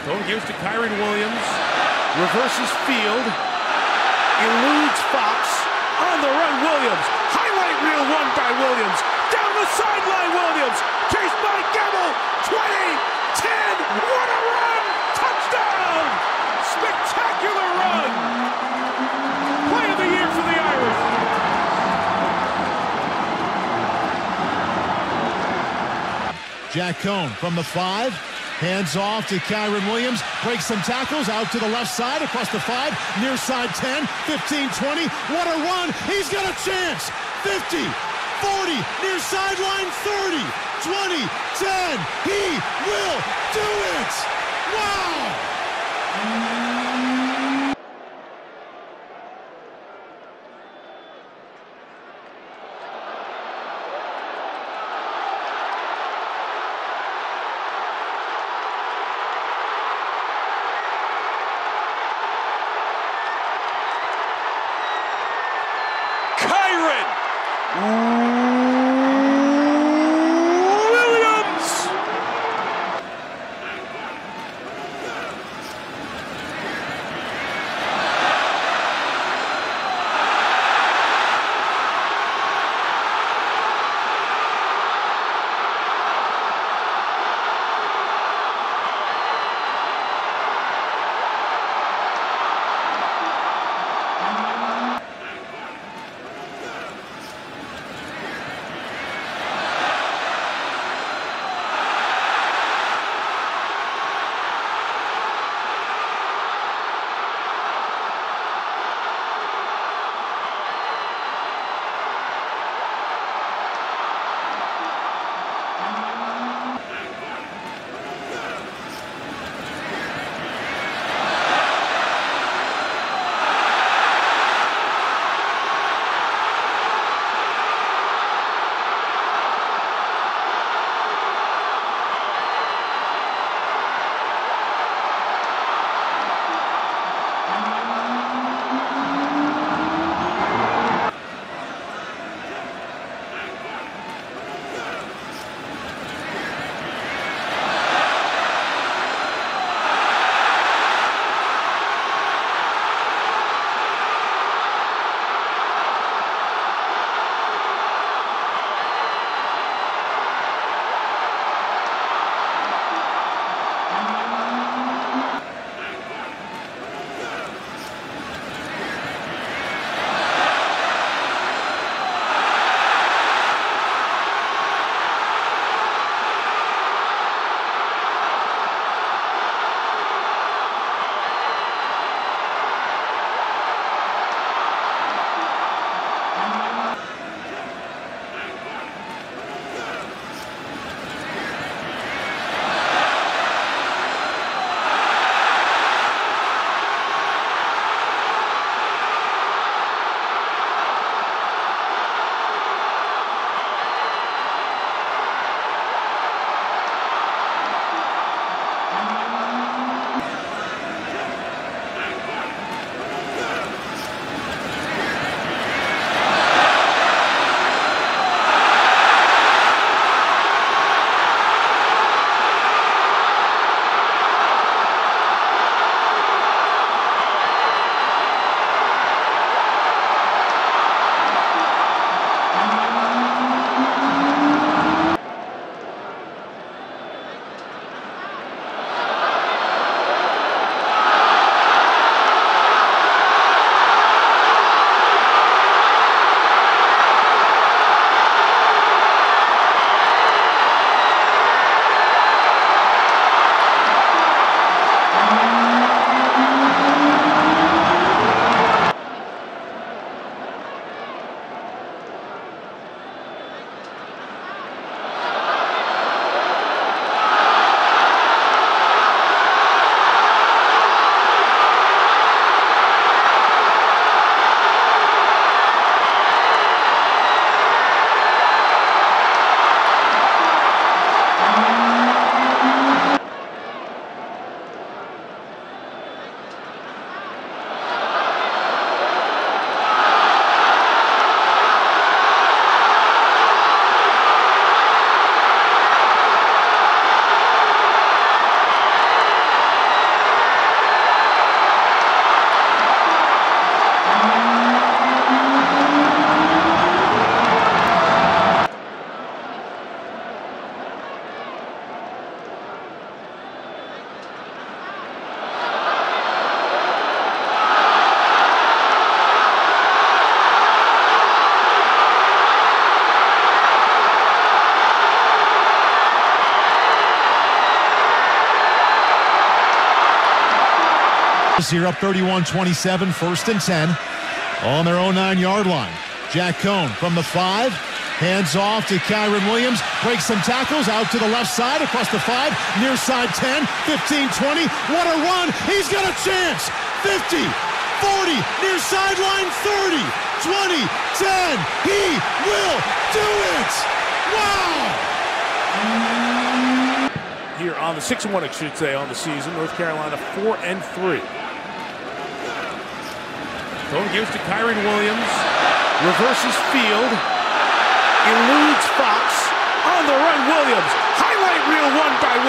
Stone gives to Kyren Williams. Reverses field. Eludes Fox. On the run, Williams. Highlight reel won by Williams. Down the sideline, Williams. Chased by Gamble. 20, 10. What a run! Touchdown! Spectacular run! Play of the year for the Irish. Jack Cohn from the 5. Hands off to Kyren Williams. Breaks some tackles out to the left side, across the 5. Near side 10, 15, 20. What a run. He's got a chance. 50, 40, near sideline 30, 20, 10. He will do it. Wow. Williams! Here up 31-27, 1st and 10 on their own 9-yard line. Jack Cohn from the 5, hands off to Kyren Williams, breaks some tackles out to the left side across the 5, near side 10, 15, 20. What a run! He's got a chance! 50, 40, near sideline 30, 20, 10. He will do it! Wow! Here on the 6-1, I should say, on the season. North Carolina 4-3. Cohn gives to Kyren Williams, reverses field, eludes Fox, on the run Williams, highlight reel one by